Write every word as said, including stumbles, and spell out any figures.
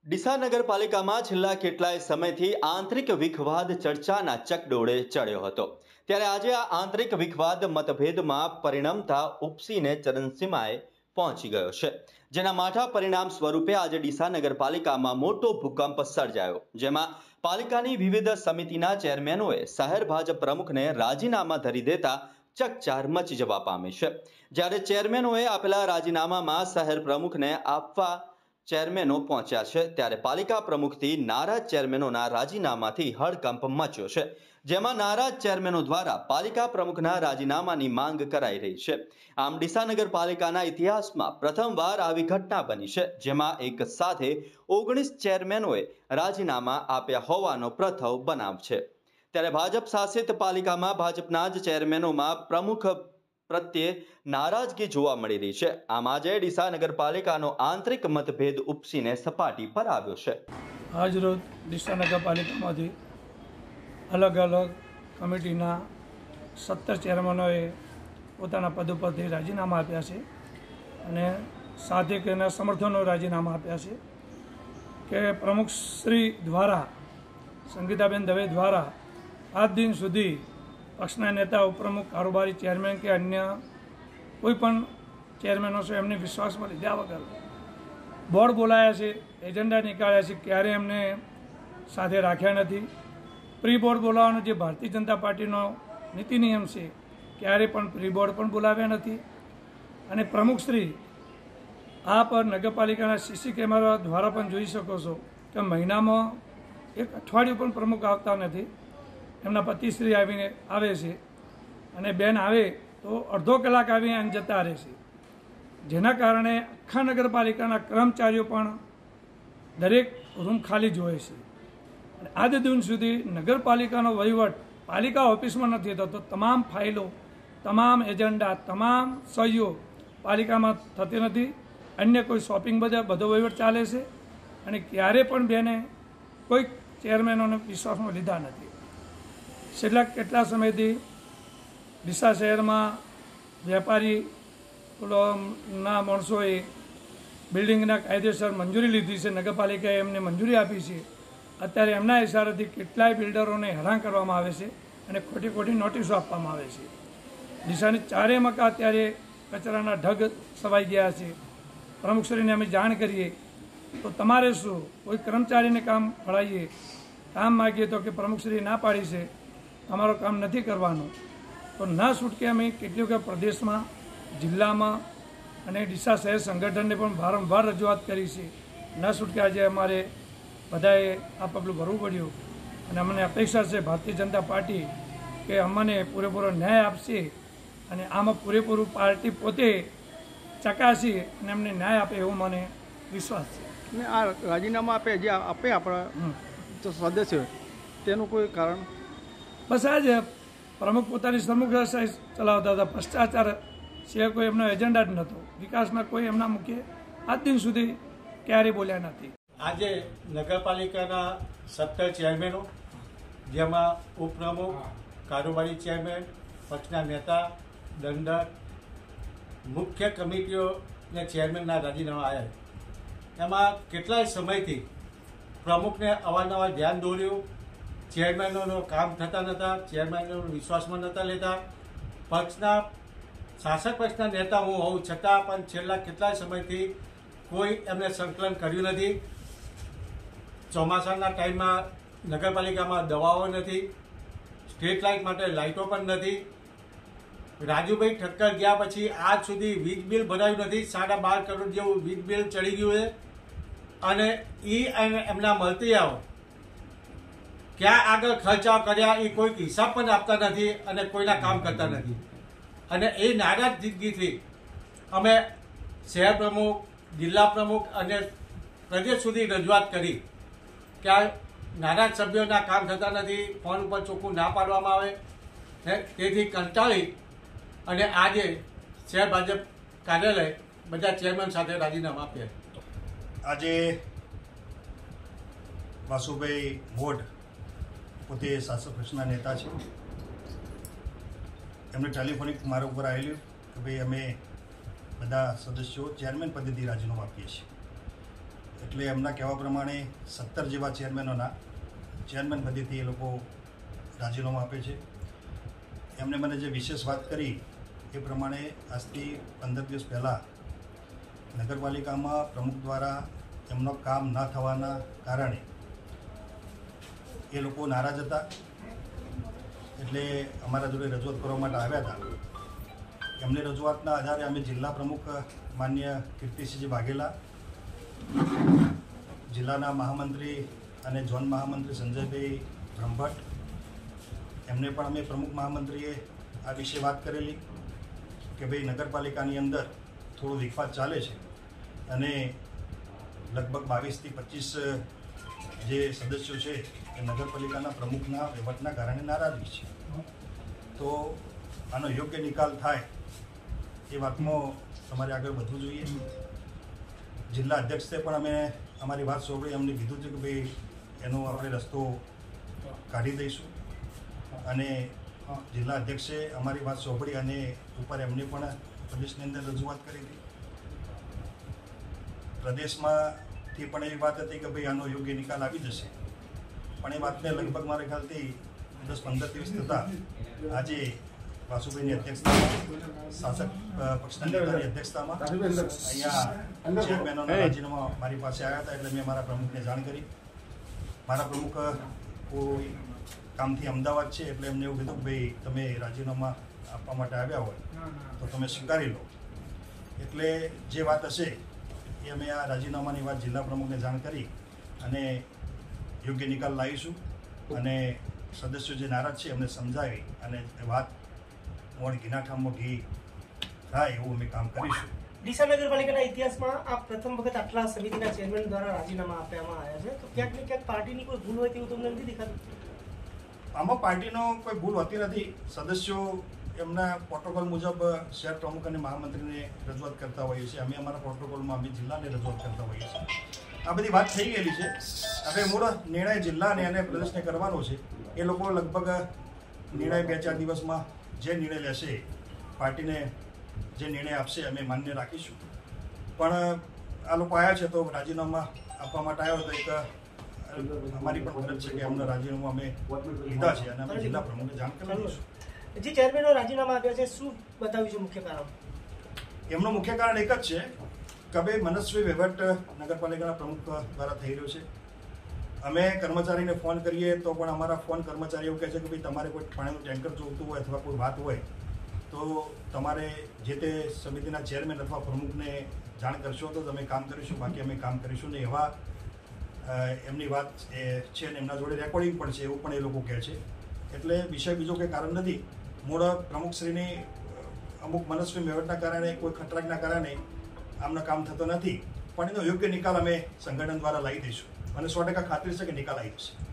ડીસા નગરપાલિકામાં છેલ્લા કેટલાય સમયથી આંતરિક વિખવાદ ચર્ચાના ચકડોળે ચડ્યો હતો, ત્યારે આજે આ આંતરિક વિખવાદ મતભેદમાં પરિણમતા ઉપસીને ચરમસીમાએ પહોંચી ગયો છે, જેના માઠા પરિણામ સ્વરૂપે આજે ડીસા નગરપાલિકામાં મોટો ભૂકંપ સર્જાયો, જેમાં પાલિકાની વિવિધ સમિતિના ચેરમેનોએ શહેર ભાજપ પ્રમુખને રાજીનામા ધરી દેતા ચકચાર મચી જવા પામી છે। જ્યારે ચેરમેનોએ આપેલા રાજીનામામાં શહેર પ્રમુખને આપવા ચેરમેનો પહોંચ્યા છે, ત્યારે પાલિકા પ્રમુખથી નારાજ ચેરમેનોના રાજીનામાથી હડકંપ મચ્યો છે, જેમાં નારાજ ચેરમેનો દ્વારા પાલિકા પ્રમુખના રાજીનામાની માંગ કરાઈ રહી છે। આમ ડીસા નગરપાલિકાના ઇતિહાસમાં પ્રથમવાર આવી ઘટના બની છે, જેમાં એક સાથે ઓગણીસ ચેરમેનોએ રાજીનામા આપ્યા હોવાનો પ્રથમ બનાવ છે। ત્યારે ભાજપ શાસિત પાલિકામાં ભાજપના જ ચેરમેનોમાં પ્રમુખ પ્રત્યે નારાજગી જોવા મળી રહી છે। આમ આજે ડીસા નગરપાલિકાનો આંતરિક મતભેદ ઉપસીને સપાટી પર આવ્યો છે। આજ રોજ ડીસા નગરપાલિકામાંથી અલગ અલગ કમિટીના સત્તર ચેરમેનોએ પોતાના પદ ઉપરથી રાજીનામા આપ્યા છે અને સાથે તેના સમર્થનો રાજીનામા આપ્યા છે કે પ્રમુખશ્રી દ્વારા સંગીતાબેન દવે દ્વારા આજ દિન સુધી પક્ષના નેતા ઉપપ્રમુખ કારોબારી ચેરમેન કે અન્ય કોઈ પણ ચેરમેનો છે એમને વિશ્વાસમાં લીધા વગર બોર્ડ બોલાયા છે, એજન્ડા નીકાળ્યા છે, ક્યારે એમને સાથે રાખ્યા નથી। પ્રી બોર્ડ બોલાવવાનો જે ભારતીય જનતા પાર્ટીનો નીતિ નિયમ છે, ક્યારે પણ પ્રી બોર્ડ પણ બોલાવ્યા નથી। અને પ્રમુખશ્રી આ પર નગરપાલિકાના સીસી કેમેરા દ્વારા પણ જોઈ શકો છો કે મહિનામાં એક અઠવાડિયું પણ પ્રમુખ આવતા નથી, એમના પતિશ્રી આવીને આવે છે અને બેન આવે તો અડધો કલાક આવીને એમ જતા રહે છે, જેના કારણે આખા નગરપાલિકાના કર્મચારીઓ પણ દરેક રૂમ ખાલી જોવે છે। અને આજ દિન સુધી નગરપાલિકાનો વહીવટ પાલિકા ઓફિસમાં નથી થતો, તમામ ફાઇલો, તમામ એજન્ડા, તમામ સહીઓ પાલિકામાં થતી નથી, અન્ય કોઈ શોપિંગ બધા બધો વહીવટ ચાલે છે અને ક્યારે પણ બેને કોઈ ચેરમેનોને વિશ્વાસમાં લીધા નથી। છેલ્લા કેટલા સમયથી ડીસા શહેરમાં વેપારી ના માણસોએ બિલ્ડિંગના કાયદેસર મંજૂરી લીધી છે, નગરપાલિકાએ એમને મંજૂરી આપી છે, અત્યારે એમના ઇશારાથી કેટલાય બિલ્ડરોને હેરાન કરવામાં આવે છે અને ખોટી ખોટી નોટિસો આપવામાં આવે છે। ડીસાની ચારે મકા અત્યારે કચરાના ઢગ સવાઈ ગયા છે। પ્રમુખશ્રીને અમે જાણ કરીએ તો તમારે શું, કોઈ કર્મચારીને કામ ફળાવીએ, કામ માગીએ તો કે પ્રમુખશ્રી ના પાડી છે, અમારું કામ નથી કરવાનું, તો ના છૂટકે અમે કેટલીક પ્રદેશમાં, જિલ્લામાં અને ડીસા શહેર સંગઠનને પણ વારંવાર રજૂઆત કરી છે, ના છૂટકે આજે અમારે બધાએ આ પગલું ભરવું પડ્યું અને અમને અપેક્ષા છે ભારતીય જનતા પાર્ટી કે અમને પૂરેપૂરો ન્યાય આપશે અને આમાં પૂરેપૂરું પાર્ટી પોતે ચકાસી અને અમને ન્યાય આપે એવો મને વિશ્વાસ છે। ને આ રાજીનામા આપે જે આપે આપણા સદસ્યો તેનું કોઈ કારણ? બસ આ જ પ્રમુખ પોતાની સમગ્રતા ચલાવતા હતા, ભ્રષ્ટાચાર સિવાય કોઈ એમનો એજન્ડા જ નહોતો, વિકાસના કોઈ એમના મુખ્ય આજ દિન સુધી ક્યારેય બોલ્યા નથી। આજે નગરપાલિકાના સત્તર ચેરમેનો, જેમાં ઉપપ્રમુખ, કારોબારી ચેરમેન, પક્ષના નેતા, દંડક, મુખ્ય કમિટીઓના ચેરમેનના રાજીનામા આવ્યા। એમાં કેટલાય સમયથી પ્રમુખને અવારનવાર ધ્યાન દોર્યું, ચેરમેનોનું કામ થતા નહોતા, ચેરમેનોનો વિશ્વાસમાં નહોતા લેતા। પક્ષના શાસક પક્ષના નેતા હું હોઉં છતાં પણ છેલ્લા કેટલાય સમયથી કોઈ એમને સંકલન કર્યું નથી। ચોમાસાના ટાઈમમાં નગરપાલિકામાં દવાઓ નથી, સ્ટ્રીટ લાઇટ માટે લાઇટો પણ નથી। રાજુભાઈ ઠક્કર ગયા પછી આજ સુધી વીજ બિલ ભરાયું નથી, સાડા બાર કરોડ જેવું વીજ બિલ ચડી ગયું છે અને એ એમના મળતિયાઓ ક્યાં આગળ ખર્ચાઓ કર્યા એ કોઈ હિસાબ પણ આપતા નથી અને કોઈના કામ કરતા નથી। અને એ નારાજગીથી અમે શહેર પ્રમુખ, જિલ્લા પ્રમુખ અને પ્રદેશ સુધી રજૂઆત કરી કે આ નારાજ સભ્યોના કામ થતા નથી, ફોન ઉપર ચોખ્ખું ના પાડવામાં આવે, તેથી કંટાળી અને આજે શહેર ભાજપ કાર્યાલય બધા ચેરમેન સાથે રાજીનામા આપ્યા। આજે વાસુભાઈ મોઢ પોતે શાસક પક્ષના નેતા છે, એમને ટેલિફોનિક મારા ઉપર આવેલું કે ભાઈ અમે બધા સદસ્યો ચેરમેન પદેથી રાજીનામું આપીએ છીએ। એટલે એમના કહેવા પ્રમાણે સત્તર જેવા ચેરમેનોના ચેરમેન પદેથી એ લોકો રાજીનામું આપે છે. એમને મને જે વિશેષ વાત કરી એ પ્રમાણે આજથી પંદર દિવસ પહેલાં નગરપાલિકામાં પ્રમુખ દ્વારા એમનો કામ ન થવાના કારણે એ લોકો નારાજ હતા. એટલે અમારા જોડે રજૂઆત કરવા માટે આવ્યા હતા. એમની રજૂઆતના આધારે અમે જિલ્લા પ્રમુખ માન્ય કીર્તિસિંહજી વાઘેલા, જિલ્લાના મહામંત્રી અને ઝોન મહામંત્રી સંજયભાઈ બ્રહ્મભટ્ટ, એમને પણ અમે પ્રમુખ મહામંત્રીએ આ વિશે વાત કરેલી કે ભાઈ નગરપાલિકાની અંદર થોડો વિખવાદ ચાલે છે અને લગભગ બાવીસથી પચીસ જે સદસ્યો છે એ નગરપાલિકાના પ્રમુખના વહીવટના કારણે નારાજગી છે. તો આનો યોગ્ય નિકાલ થાય એ વાતમાં તમારે આગળ વધવું જોઈએ. જિલ્લા અધ્યક્ષે પણ અમે અમારી વાત સાંભળી અમને કીધું છે કે ભાઈ એનો આપણે રસ્તો કાઢી દઈશું અને જિલ્લા અધ્યક્ષે અમારી વાત સાંભળી અને ઉપર એમને પણ પ્રદેશની અંદર રજૂઆત કરી હતી. પ્રદેશમાંથી પણ એવી વાત હતી કે ભાઈ આનો યોગ્ય નિકાલ આવી જશે, પણ એ વાતને લગભગ મારા ખ્યાલથી દસ પંદર દિવસ થતાં આજે વાસુભાઈની અધ્યક્ષતામાં, શાસક પક્ષના નેતાની અધ્યક્ષતામાં અહીંયા ચેરમેનોના રાજીનામા મારી પાસે આવ્યા હતા. એટલે મેં મારા પ્રમુખને જાણ કરી. મારા પ્રમુખ કોઈ કામથી અમદાવાદ છે એટલે એમને એવું કીધું કે ભાઈ તમે રાજીનામા આપવા માટે આવ્યા હોય તો તમે સ્વીકારી લો. એટલે જે વાત હશે એ અમે આ રાજીનામાની વાત જિલ્લા પ્રમુખને જાણ કરી અને યોગ્ય નિકાલ લાવીશું અને સદસ્યો જે નારાજ છે એમને સમજાવી અને વાત મોડ ઘીના ઠામમાં ઘી થાય એવું અમે કામ કરીશું. ડીસા નગરપાલિકાના ઇતિહાસમાં આ પ્રથમ વખત આટલા સમિતિના ચેરમેન દ્વારા રાજીનામા આપવામાં આવ્યા છે, તો ક્યાંક ને ક્યાંક પાર્ટીની કોઈ ભૂલ હોય તેવું તમને નથી દેખાતું? આમાં પાર્ટીનો કોઈ ભૂલ હોતી નથી. સદસ્યો એમના પ્રોટોકોલ મુજબ શહેર પ્રમુખ અને મહામંત્રીને રજૂઆત કરતા હોઈએ છીએ. અમે અમારા પ્રોટોકોલમાં અમે જિલ્લાને રજૂઆત કરતા હોઈએ છીએ. આ બધી વાત થઈ ગયેલી છે. હવે મૂળ નિર્ણય જિલ્લાને અને પ્રદેશને કરવાનો છે. એ લોકો લગભગ નિર્ણય બે ચાર દિવસમાં જે નિર્ણય લેશે, પાર્ટીને જે નિર્ણય આપશે અમે માન્ય રાખીશું. પણ આ લોકો આવ્યા છે તો રાજીનામા આપવા માટે આવ્યો તો એક અમારી પણ ફરજ છે કે અમને રાજીનામું અમે લીધા છે અને અમે જિલ્લા પ્રમુખને જાણ કરી દઈશું. જે ચેરમેનો રાજીનામા આપ્યા છે શું બતાવ્યું છે મુખ્ય કારણ? એમનું મુખ્ય કારણ એક જ છે કે ભાઈ મનસ્વી વહીવટ નગરપાલિકાના પ્રમુખ દ્વારા થઈ રહ્યો છે. અમે કર્મચારીને ફોન કરીએ તો પણ અમારા ફોન કર્મચારી એવું કહે છે કે ભાઈ તમારે કોઈ પાણીનું ટેન્કર જોઈતું હોય અથવા કોઈ વાત હોય તો તમારે જે તે સમિતિના ચેરમેન અથવા પ્રમુખને જાણ કરશો તો તમે કામ કરીશું, બાકી અમે કામ કરીશું નહીં. એવા એમની વાત એ છે અને એમના જોડે રેકોર્ડિંગ પણ છે એવું પણ એ લોકો કહે છે. એટલે વિષય બીજો કંઈ કારણ નથી. મૂળ પ્રમુખશ્રીની અમુક મનસ્વી વહીવટના કારણે કોઈ ખટરાકના કારણે આમનો કામ થતો નથી, પણ એનો યોગ્ય નિકાલ અમે સંગઠન દ્વારા લાવી દઈશું અને સો ટકા ખાતરી છે કે નિકાલ આવી જશે.